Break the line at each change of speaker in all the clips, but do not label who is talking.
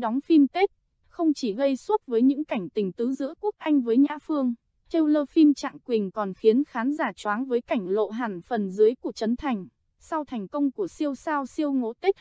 đóng phim Tết, không chỉ gây sốt với những cảnh tình tứ giữa Quốc Anh với Nhã Phương, trailer phim Trạng Quỳnh còn khiến khán giả choáng với cảnh lộ hẳn phần dưới của Trấn Thành. Sau thành công của siêu sao siêu ngố Tết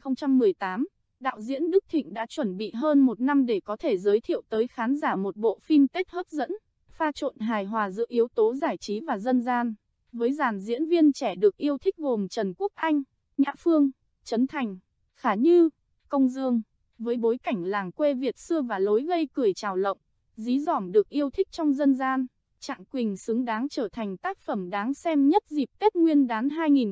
2018, đạo diễn Đức Thịnh đã chuẩn bị hơn một năm để có thể giới thiệu tới khán giả một bộ phim Tết hấp dẫn, pha trộn hài hòa giữa yếu tố giải trí và dân gian. Với dàn diễn viên trẻ được yêu thích gồm Trần Quốc Anh, Nhã Phương, Trấn Thành, Khả Như, Công Dương, với bối cảnh làng quê Việt xưa và lối gây cười trào lộng, dí dỏm được yêu thích trong dân gian, Trạng Quỳnh xứng đáng trở thành tác phẩm đáng xem nhất dịp Tết Nguyên đán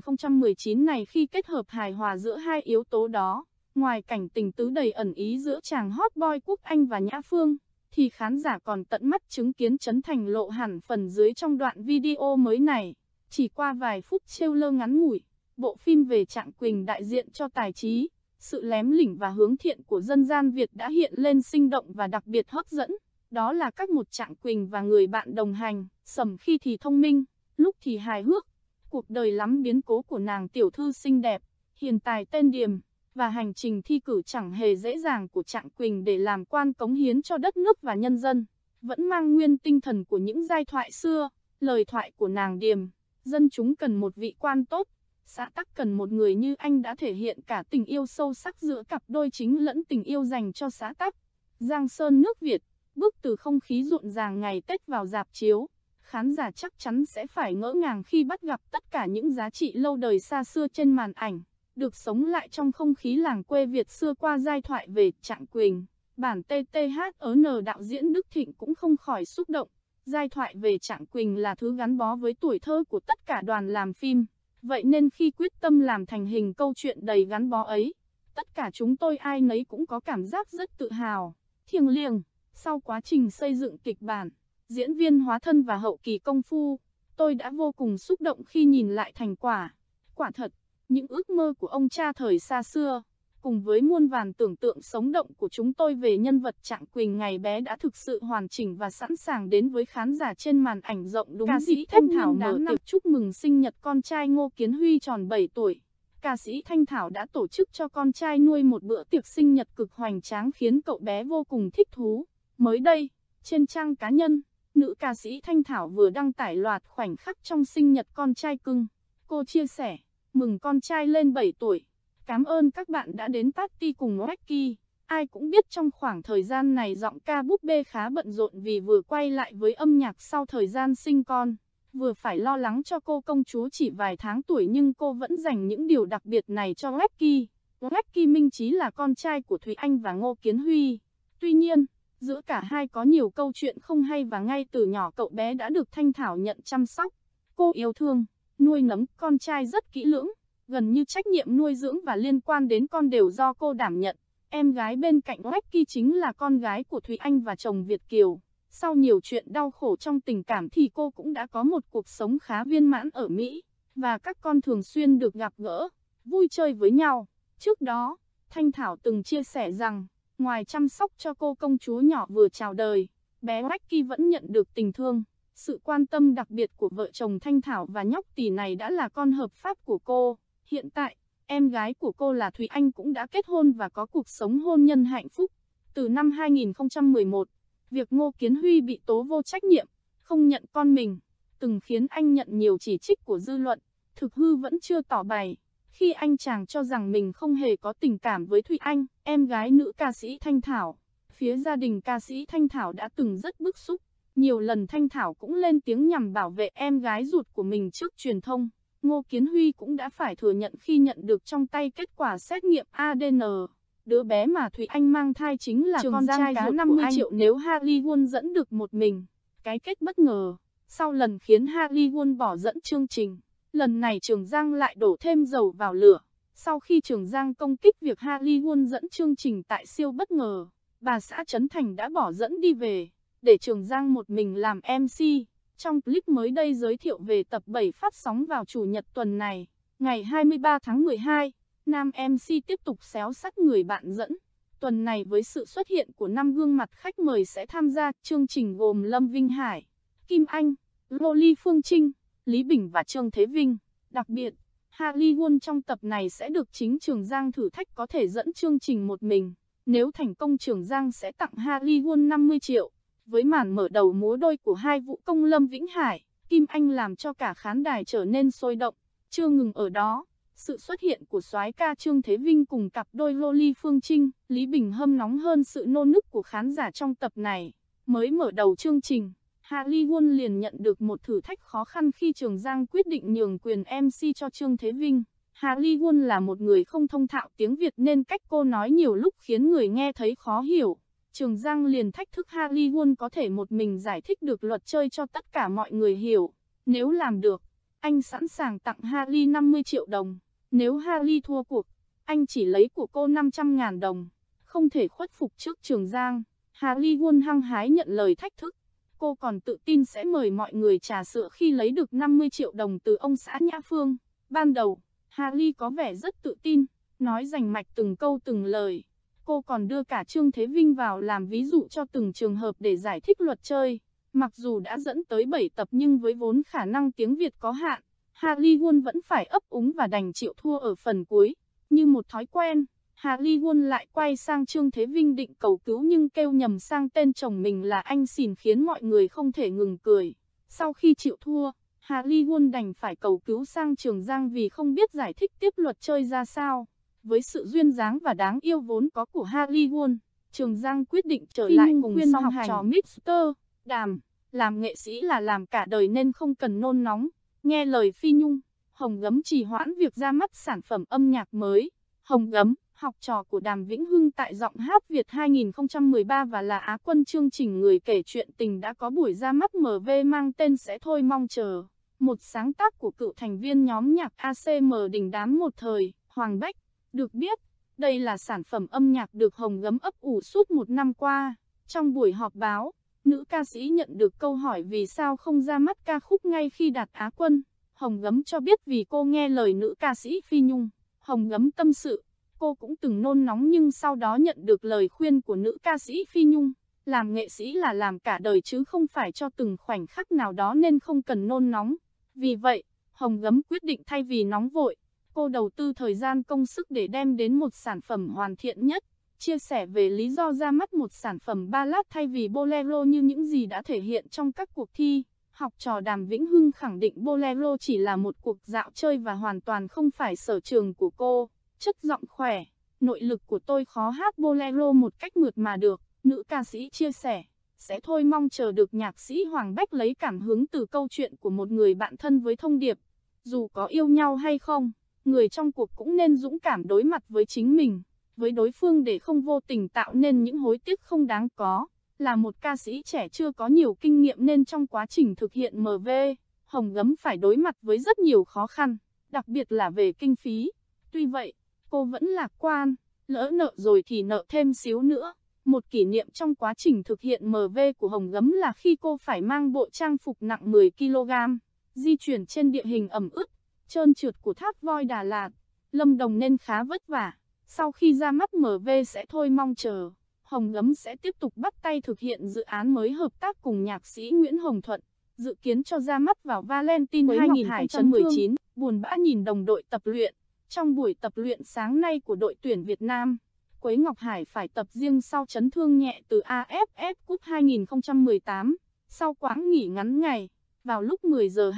2019 này khi kết hợp hài hòa giữa hai yếu tố đó. Ngoài cảnh tình tứ đầy ẩn ý giữa chàng hot boy Quốc Anh và Nhã Phương, thì khán giả còn tận mắt chứng kiến Trấn Thành lộ hẳn phần dưới trong đoạn video mới này. Chỉ qua vài phút trailer ngắn ngủi, bộ phim về Trạng Quỳnh đại diện cho tài trí, sự lém lỉnh và hướng thiện của dân gian Việt đã hiện lên sinh động và đặc biệt hấp dẫn. Đó là các một Trạng Quỳnh và người bạn đồng hành, sầm khi thì thông minh, lúc thì hài hước. Cuộc đời lắm biến cố của nàng tiểu thư xinh đẹp, hiền tài tên Điềm, và hành trình thi cử chẳng hề dễ dàng của Trạng Quỳnh để làm quan cống hiến cho đất nước và nhân dân, vẫn mang nguyên tinh thần của những giai thoại xưa, lời thoại của nàng Điềm. Dân chúng cần một vị quan tốt, xã tắc cần một người như anh đã thể hiện cả tình yêu sâu sắc giữa cặp đôi chính lẫn tình yêu dành cho xã tắc. Giang Sơn nước Việt, bước từ không khí rộn ràng ngày Tết vào rạp chiếu, khán giả chắc chắn sẽ phải ngỡ ngàng khi bắt gặp tất cả những giá trị lâu đời xa xưa trên màn ảnh, được sống lại trong không khí làng quê Việt xưa qua giai thoại về Trạng Quỳnh. Bản TTHN đạo diễn Đức Thịnh cũng không khỏi xúc động. Giai thoại về Trạng Quỳnh là thứ gắn bó với tuổi thơ của tất cả đoàn làm phim. Vậy nên khi quyết tâm làm thành hình câu chuyện đầy gắn bó ấy, tất cả chúng tôi ai nấy cũng có cảm giác rất tự hào, thiêng liêng. Sau quá trình xây dựng kịch bản, diễn viên hóa thân và hậu kỳ công phu, tôi đã vô cùng xúc động khi nhìn lại thành quả. Quả thật, những ước mơ của ông cha thời xa xưa, cùng với muôn vàn tưởng tượng sống động của chúng tôi về nhân vật Trạng Quỳnh ngày bé đã thực sự hoàn chỉnh và sẵn sàng đến với khán giả trên màn ảnh rộng. Đúng ca sĩ Thanh Thảo mở tiệc chúc mừng sinh nhật con trai Ngô Kiến Huy tròn 7 tuổi. Ca sĩ Thanh Thảo đã tổ chức cho con trai nuôi một bữa tiệc sinh nhật cực hoành tráng khiến cậu bé vô cùng thích thú. Mới đây, trên trang cá nhân, nữ ca sĩ Thanh Thảo vừa đăng tải loạt khoảnh khắc trong sinh nhật con trai cưng. Cô chia sẻ, mừng con trai lên 7 tuổi. Cảm ơn các bạn đã đến party cùng Wacky. Ai cũng biết trong khoảng thời gian này giọng ca búp bê khá bận rộn vì vừa quay lại với âm nhạc sau thời gian sinh con, vừa phải lo lắng cho cô công chúa chỉ vài tháng tuổi nhưng cô vẫn dành những điều đặc biệt này cho Wacky. Wacky Minh Trí là con trai của Thúy Anh và Ngô Kiến Huy. Tuy nhiên, giữa cả hai có nhiều câu chuyện không hay và ngay từ nhỏ cậu bé đã được Thanh Thảo nhận chăm sóc. Cô yêu thương, nuôi nấng con trai rất kỹ lưỡng. Gần như trách nhiệm nuôi dưỡng và liên quan đến con đều do cô đảm nhận. Em gái bên cạnh Wacky chính là con gái của Thúy Anh và chồng Việt Kiều. Sau nhiều chuyện đau khổ trong tình cảm thì cô cũng đã có một cuộc sống khá viên mãn ở Mỹ, và các con thường xuyên được gặp gỡ, vui chơi với nhau. Trước đó, Thanh Thảo từng chia sẻ rằng, ngoài chăm sóc cho cô công chúa nhỏ vừa chào đời, bé Wacky vẫn nhận được tình thương, sự quan tâm đặc biệt của vợ chồng Thanh Thảo và nhóc tỳ này đã là con hợp pháp của cô. Hiện tại, em gái của cô là Thúy Anh cũng đã kết hôn và có cuộc sống hôn nhân hạnh phúc. Từ năm 2011, việc Ngô Kiến Huy bị tố vô trách nhiệm, không nhận con mình, từng khiến anh nhận nhiều chỉ trích của dư luận. Thực hư vẫn chưa tỏ bày, khi anh chàng cho rằng mình không hề có tình cảm với Thúy Anh, em gái nữ ca sĩ Thanh Thảo. Phía gia đình ca sĩ Thanh Thảo đã từng rất bức xúc. Nhiều lần Thanh Thảo cũng lên tiếng nhằm bảo vệ em gái ruột của mình trước truyền thông. Ngô Kiến Huy cũng đã phải thừa nhận khi nhận được trong tay kết quả xét nghiệm ADN. Đứa bé mà Thúy Anh mang thai chính là con trai ruột 50 triệu nếu Hollywood dẫn được một mình. Cái kết bất ngờ, sau lần khiến Hollywood bỏ dẫn chương trình, lần này Trường Giang lại đổ thêm dầu vào lửa. Sau khi Trường Giang công kích việc Hollywood dẫn chương trình tại siêu bất ngờ, bà xã Trấn Thành đã bỏ dẫn đi về, để Trường Giang một mình làm MC. Trong clip mới đây giới thiệu về tập 7 phát sóng vào Chủ nhật tuần này, ngày 23 tháng 12, nam MC tiếp tục xéo sắc người bạn dẫn. Tuần này với sự xuất hiện của 5 gương mặt khách mời sẽ tham gia chương trình gồm Lâm Vinh Hải, Kim Anh, Loli Phương Trinh, Lý Bình và Trương Thế Vinh. Đặc biệt, Hollywood trong tập này sẽ được chính Trường Giang thử thách có thể dẫn chương trình một mình. Nếu thành công Trường Giang sẽ tặng Harry Won 50 triệu. Với màn mở đầu múa đôi của hai vũ công Lâm Vĩnh Hải, Kim Anh làm cho cả khán đài trở nên sôi động. Chưa ngừng ở đó, sự xuất hiện của soái ca Trương Thế Vinh cùng cặp đôi Loli Phương Trinh, Lý Bình hâm nóng hơn sự nôn nức của khán giả trong tập này. Mới mở đầu chương trình, Harry Won liền nhận được một thử thách khó khăn khi Trường Giang quyết định nhường quyền MC cho Trương Thế Vinh. Harry Won là một người không thông thạo tiếng Việt nên cách cô nói nhiều lúc khiến người nghe thấy khó hiểu. Trường Giang liền thách thức Harry Won có thể một mình giải thích được luật chơi cho tất cả mọi người hiểu. Nếu làm được, anh sẵn sàng tặng Harry 50 triệu đồng. Nếu Harry thua cuộc, anh chỉ lấy của cô 500.000 đồng. Không thể khuất phục trước Trường Giang, Harry Won hăng hái nhận lời thách thức. Cô còn tự tin sẽ mời mọi người trà sữa khi lấy được 50 triệu đồng từ ông xã Nhã Phương. Ban đầu, Harry có vẻ rất tự tin, nói rành mạch từng câu từng lời. Cô còn đưa cả Trương Thế Vinh vào làm ví dụ cho từng trường hợp để giải thích luật chơi. Mặc dù đã dẫn tới 7 tập nhưng với vốn khả năng tiếng Việt có hạn, Harry Won vẫn phải ấp úng và đành chịu thua ở phần cuối. Như một thói quen, Harry Won lại quay sang Trương Thế Vinh định cầu cứu nhưng kêu nhầm sang tên chồng mình là anh Xìn khiến mọi người không thể ngừng cười. Sau khi chịu thua, Harry Won đành phải cầu cứu sang Trường Giang vì không biết giải thích tiếp luật chơi ra sao. Với sự duyên dáng và đáng yêu vốn có của Harry Won, Trường Giang quyết định trở lại cùng song học trò Mr. Đàm. Làm nghệ sĩ là làm cả đời nên không cần nôn nóng. Nghe lời Phi Nhung, Hồng Gấm trì hoãn việc ra mắt sản phẩm âm nhạc mới. Hồng Gấm, học trò của Đàm Vĩnh Hưng tại Giọng Hát Việt 2013 và là Á quân chương trình Người kể chuyện tình đã có buổi ra mắt MV mang tên Sẽ thôi mong chờ. Một sáng tác của cựu thành viên nhóm nhạc ACM đình đám một thời, Hoàng Bách. Được biết, đây là sản phẩm âm nhạc được Hồng Gấm ấp ủ suốt một năm qua. Trong buổi họp báo, nữ ca sĩ nhận được câu hỏi vì sao không ra mắt ca khúc ngay khi đạt Á quân. Hồng Gấm cho biết vì cô nghe lời nữ ca sĩ Phi Nhung. Hồng Gấm tâm sự, cô cũng từng nôn nóng nhưng sau đó nhận được lời khuyên của nữ ca sĩ Phi Nhung. Làm nghệ sĩ là làm cả đời chứ không phải cho từng khoảnh khắc nào đó nên không cần nôn nóng. Vì vậy, Hồng Gấm quyết định thay vì nóng vội, cô đầu tư thời gian công sức để đem đến một sản phẩm hoàn thiện nhất. Chia sẻ về lý do ra mắt một sản phẩm ballad thay vì bolero như những gì đã thể hiện trong các cuộc thi, học trò Đàm Vĩnh Hưng khẳng định bolero chỉ là một cuộc dạo chơi và hoàn toàn không phải sở trường của cô. Chất giọng khỏe, nội lực của tôi khó hát bolero một cách mượt mà được, nữ ca sĩ chia sẻ. Sẽ thôi mong chờ được nhạc sĩ Hoàng Bách lấy cảm hứng từ câu chuyện của một người bạn thân với thông điệp. Dù có yêu nhau hay không, người trong cuộc cũng nên dũng cảm đối mặt với chính mình, với đối phương để không vô tình tạo nên những hối tiếc không đáng có. Là một ca sĩ trẻ chưa có nhiều kinh nghiệm nên trong quá trình thực hiện MV, Hồng Gấm phải đối mặt với rất nhiều khó khăn, đặc biệt là về kinh phí. Tuy vậy, cô vẫn lạc quan, lỡ nợ rồi thì nợ thêm xíu nữa. Một kỷ niệm trong quá trình thực hiện MV của Hồng Gấm là khi cô phải mang bộ trang phục nặng 10 kg, di chuyển trên địa hình ẩm ướt, trơn trượt của thác voi Đà Lạt, Lâm Đồng nên khá vất vả. Sau khi ra mắt MV Sẽ thôi mong chờ, Hồng Gấm sẽ tiếp tục bắt tay thực hiện dự án mới hợp tác cùng nhạc sĩ Nguyễn Hồng Thuận, dự kiến cho ra mắt vào Valentine 2019. Buồn bã nhìn đồng đội tập luyện. Trong buổi tập luyện sáng nay của đội tuyển Việt Nam, Quế Ngọc Hải phải tập riêng sau chấn thương nhẹ từ AFF Cup 2018. Sau quãng nghỉ ngắn ngày, vào lúc 10 giờ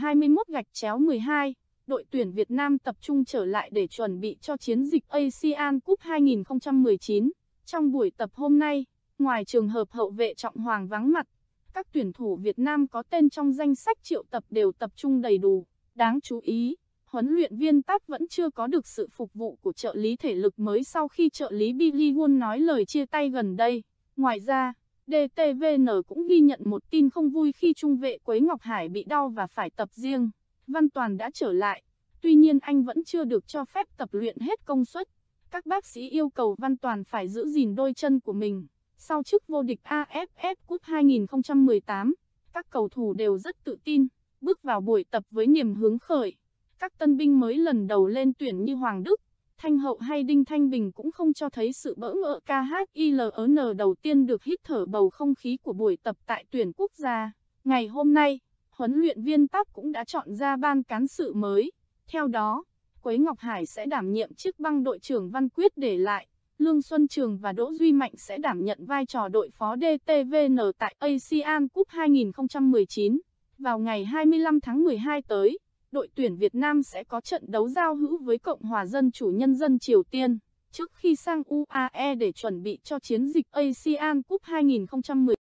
21-12, đội tuyển Việt Nam tập trung trở lại để chuẩn bị cho chiến dịch ASEAN Cup 2019. Trong buổi tập hôm nay, ngoài trường hợp hậu vệ Trọng Hoàng vắng mặt, các tuyển thủ Việt Nam có tên trong danh sách triệu tập đều tập trung đầy đủ. Đáng chú ý, huấn luyện viên Park vẫn chưa có được sự phục vụ của trợ lý thể lực mới sau khi trợ lý Billy Won nói lời chia tay gần đây. Ngoài ra, DTVN cũng ghi nhận một tin không vui khi trung vệ Quế Ngọc Hải bị đau và phải tập riêng. Văn Toàn đã trở lại, tuy nhiên anh vẫn chưa được cho phép tập luyện hết công suất. Các bác sĩ yêu cầu Văn Toàn phải giữ gìn đôi chân của mình. Sau chức vô địch AFF Cup 2018, các cầu thủ đều rất tự tin, bước vào buổi tập với niềm hứng khởi. Các tân binh mới lần đầu lên tuyển như Hoàng Đức, Thanh Hậu hay Đinh Thanh Bình cũng không cho thấy sự bỡ ngỡ. KHILN đầu tiên được hít thở bầu không khí của buổi tập tại tuyển quốc gia. Ngày hôm nay, huấn luyện viên Park cũng đã chọn ra ban cán sự mới. Theo đó, Quế Ngọc Hải sẽ đảm nhiệm chức băng đội trưởng Văn Quyết để lại. Lương Xuân Trường và Đỗ Duy Mạnh sẽ đảm nhận vai trò đội phó DTVN tại ASEAN Cup 2019. Vào ngày 25 tháng 12 tới, đội tuyển Việt Nam sẽ có trận đấu giao hữu với Cộng hòa Dân chủ Nhân dân Triều Tiên, trước khi sang UAE để chuẩn bị cho chiến dịch ASEAN Cup 2019.